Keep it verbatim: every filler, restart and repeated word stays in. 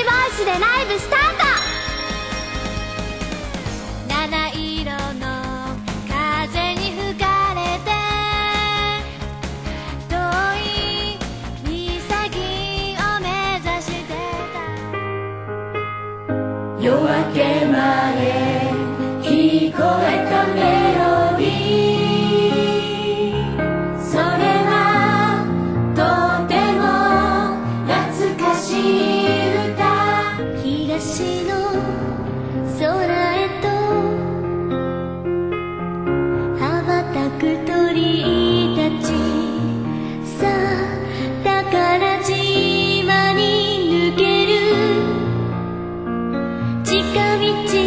ボイスでライブスタート。七色の風に吹かれて遠い岬を目指してた。夜明け前聞こえたメロディー、それはとても懐かしい歌。東の空へと羽ばたく鳥たち、さあ宝島に抜ける近道